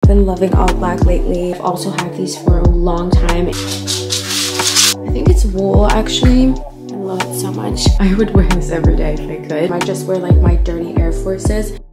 been loving all black lately. I've also had these for a long time. I think it's wool actually. I love it so much. I would wear this every day if I could. I just wear like my dirty Air Forces.